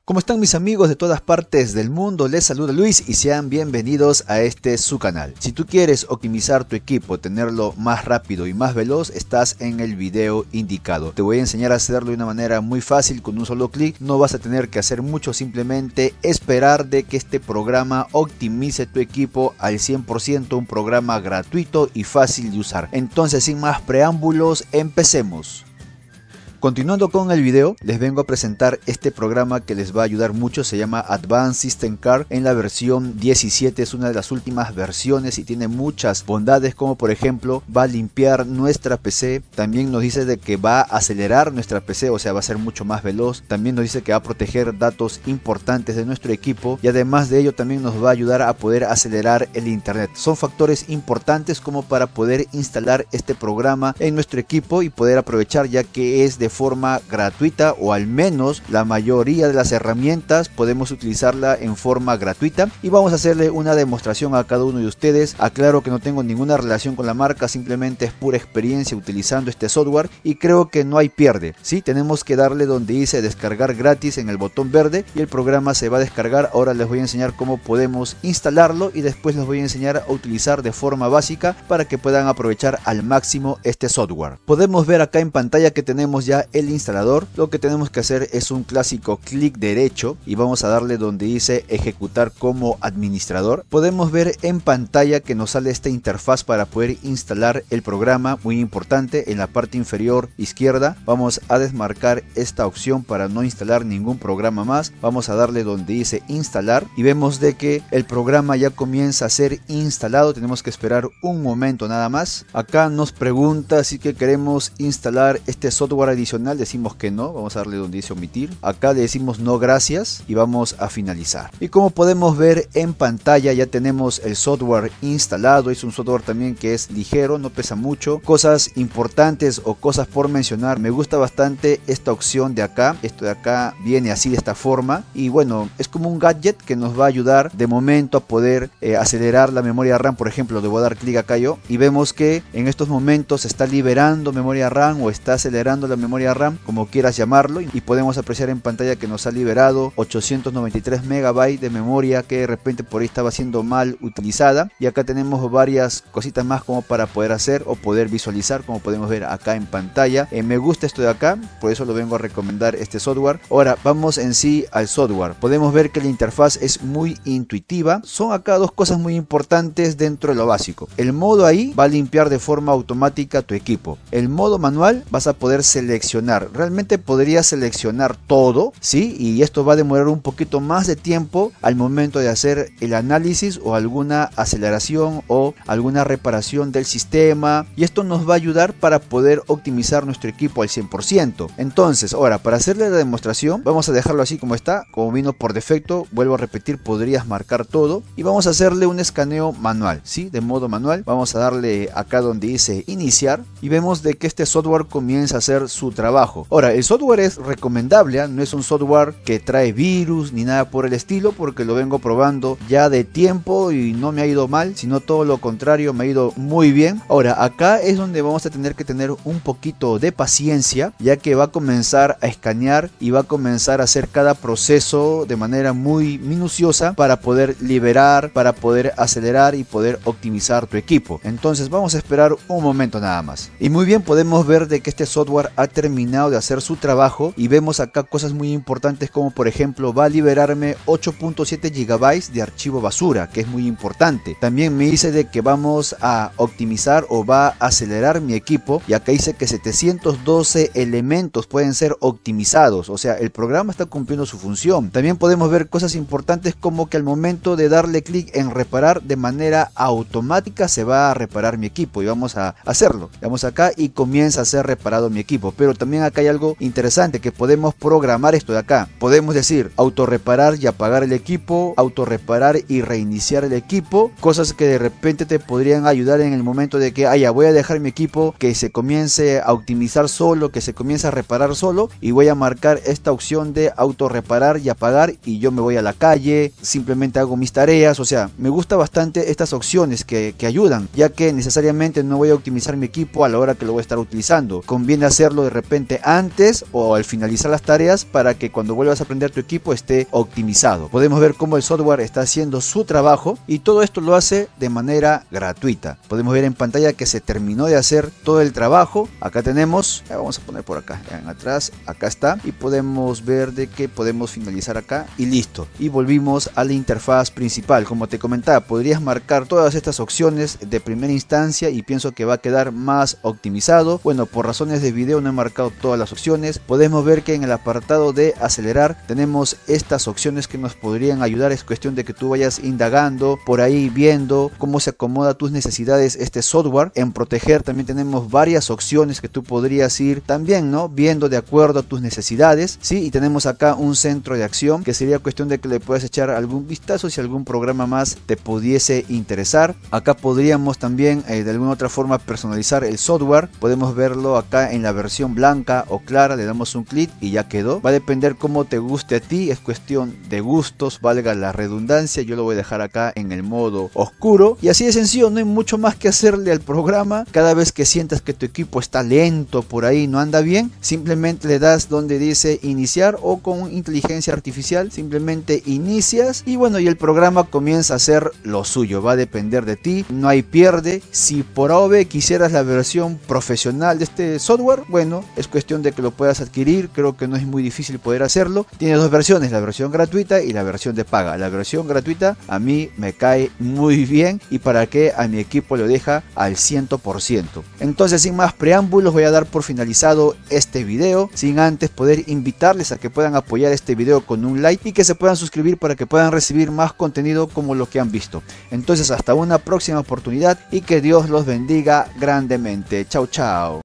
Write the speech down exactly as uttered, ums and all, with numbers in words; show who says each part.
Speaker 1: ¿Cómo están mis amigos de todas partes del mundo? Les saluda Luis y sean bienvenidos a este su canal. Si tú quieres optimizar tu equipo, tenerlo más rápido y más veloz, estás en el video indicado. Te voy a enseñar a hacerlo de una manera muy fácil, con un solo clic. No vas a tener que hacer mucho, simplemente esperar de que este programa optimice tu equipo al cien por ciento, un programa gratuito y fácil de usar. Entonces, sin más preámbulos, empecemos. Continuando con el video, les vengo a presentar este programa que les va a ayudar mucho. Se llama Advanced System Card en la versión diecisiete, es una de las últimas versiones y tiene muchas bondades, como por ejemplo va a limpiar nuestra P C, también nos dice de que va a acelerar nuestra P C, o sea va a ser mucho más veloz, también nos dice que va a proteger datos importantes de nuestro equipo y además de ello también nos va a ayudar a poder acelerar el internet. Son factores importantes como para poder instalar este programa en nuestro equipo y poder aprovechar, ya que es de forma gratuita, o al menos la mayoría de las herramientas podemos utilizarla en forma gratuita, y vamos a hacerle una demostración a cada uno de ustedes. Aclaro que no tengo ninguna relación con la marca, simplemente es pura experiencia utilizando este software y creo que no hay pierde. Sí, tenemos que darle donde dice descargar gratis en el botón verde y el programa se va a descargar. Ahora les voy a enseñar cómo podemos instalarlo y después les voy a enseñar a utilizar de forma básica para que puedan aprovechar al máximo este software. Podemos ver acá en pantalla que tenemos ya el instalador. Lo que tenemos que hacer es un clásico clic derecho y vamos a darle donde dice ejecutar como administrador. Podemos ver en pantalla que nos sale esta interfaz para poder instalar el programa. Muy importante, en la parte inferior izquierda vamos a desmarcar esta opción para no instalar ningún programa más. Vamos a darle donde dice instalar y vemos de que el programa ya comienza a ser instalado. Tenemos que esperar un momento nada más. Acá nos pregunta si que queremos instalar este software adicional. Decimos que no, vamos a darle donde dice omitir. Acá le decimos no gracias y vamos a finalizar. Y como podemos ver en pantalla ya tenemos el software instalado. Es un software también que es ligero, no pesa mucho. Cosas importantes o cosas por mencionar, me gusta bastante esta opción de acá. Esto de acá viene así de esta forma y bueno, es como un gadget que nos va a ayudar de momento a poder eh, acelerar la memoria RAM. Por ejemplo, le voy a dar clic acá yo y vemos que en estos momentos se está liberando memoria RAM o está acelerando la memoria RAM, como quieras llamarlo, y podemos apreciar en pantalla que nos ha liberado ochocientos noventa y tres megabytes de memoria que de repente por ahí estaba siendo mal utilizada. Y acá tenemos varias cositas más como para poder hacer o poder visualizar, como podemos ver acá en pantalla. Eh, me gusta esto de acá, por eso lo vengo a recomendar este software. Ahora vamos en sí al software. Podemos ver que la interfaz es muy intuitiva. Son acá dos cosas muy importantes dentro de lo básico. El modo ahí va a limpiar de forma automática tu equipo. El modo manual vas a poder seleccionar. Realmente podrías seleccionar todo, ¿sí? Y esto va a demorar un poquito más de tiempo al momento de hacer el análisis o alguna aceleración o alguna reparación del sistema, y esto nos va a ayudar para poder optimizar nuestro equipo al cien por ciento. Entonces, ahora para hacerle la demostración vamos a dejarlo así como está, como vino por defecto. Vuelvo a repetir, podrías marcar todo y vamos a hacerle un escaneo manual, ¿sí? De modo manual. Vamos a darle acá donde dice iniciar y vemos de que este software comienza a hacer su trabajo. Ahora, el software es recomendable, ¿eh? No es un software que trae virus ni nada por el estilo, porque lo vengo probando ya de tiempo y no me ha ido mal, sino todo lo contrario, me ha ido muy bien. Ahora, acá es donde vamos a tener que tener un poquito de paciencia, ya que va a comenzar a escanear y va a comenzar a hacer cada proceso de manera muy minuciosa para poder liberar, para poder acelerar y poder optimizar tu equipo. Entonces vamos a esperar un momento nada más. Y muy bien, podemos ver de que este software ha terminado de hacer su trabajo y vemos acá cosas muy importantes, como por ejemplo va a liberarme ocho punto siete gigabytes de archivo basura, que es muy importante. También me dice de que vamos a optimizar o va a acelerar mi equipo, y acá dice que setecientos doce elementos pueden ser optimizados, o sea el programa está cumpliendo su función. También podemos ver cosas importantes como que al momento de darle clic en reparar, de manera automática se va a reparar mi equipo y vamos a hacerlo. Vamos acá y comienza a ser reparado mi equipo. Pero también acá hay algo interesante, que podemos programar esto de acá. Podemos decir autorreparar y apagar el equipo, autorreparar y reiniciar el equipo, cosas que de repente te podrían ayudar en el momento de que ah, ya voy a dejar mi equipo que se comience a optimizar solo, que se comience a reparar solo, y voy a marcar esta opción de autorreparar y apagar y yo me voy a la calle, simplemente hago mis tareas. O sea, me gusta bastante estas opciones que, que ayudan, ya que necesariamente no voy a optimizar mi equipo a la hora que lo voy a estar utilizando. Conviene hacerlo de repente repente antes o al finalizar las tareas para que cuando vuelvas a prender tu equipo esté optimizado. Podemos ver cómo el software está haciendo su trabajo y todo esto lo hace de manera gratuita. Podemos ver en pantalla que se terminó de hacer todo el trabajo. Acá tenemos, vamos a poner por acá, en atrás, acá está, y podemos ver de que podemos finalizar acá y listo. Y volvimos a la interfaz principal. Como te comentaba, podrías marcar todas estas opciones de primera instancia y pienso que va a quedar más optimizado. Bueno, por razones de video no he marcado todas las opciones. Podemos ver que en el apartado de acelerar tenemos estas opciones que nos podrían ayudar. Es cuestión de que tú vayas indagando por ahí, viendo cómo se acomoda a tus necesidades este software. En proteger también tenemos varias opciones que tú podrías ir también, ¿no?, viendo de acuerdo a tus necesidades, ¿sí? Y tenemos acá un centro de acción que sería cuestión de que le puedas echar algún vistazo si algún programa más te pudiese interesar. Acá podríamos también eh, de alguna otra forma personalizar el software. Podemos verlo acá en la versión blanca o clara, le damos un clic y ya quedó. Va a depender cómo te guste a ti, es cuestión de gustos, valga la redundancia. Yo lo voy a dejar acá en el modo oscuro y así de sencillo, no hay mucho más que hacerle al programa. Cada vez que sientas que tu equipo está lento por ahí, no anda bien, simplemente le das donde dice iniciar o con inteligencia artificial, simplemente inicias y bueno, y el programa comienza a hacer lo suyo. Va a depender de ti, no hay pierde. Si por A o B quisieras la versión profesional de este software, bueno, es cuestión de que lo puedas adquirir. Creo que no es muy difícil poder hacerlo. Tiene dos versiones, la versión gratuita y la versión de paga. La versión gratuita a mí me cae muy bien y para que a mi equipo lo deja al cien por ciento. Entonces, sin más preámbulos, voy a dar por finalizado este video, sin antes poder invitarles a que puedan apoyar este video con un like y que se puedan suscribir para que puedan recibir más contenido como lo que han visto. Entonces, hasta una próxima oportunidad y que Dios los bendiga grandemente. Chao, chao.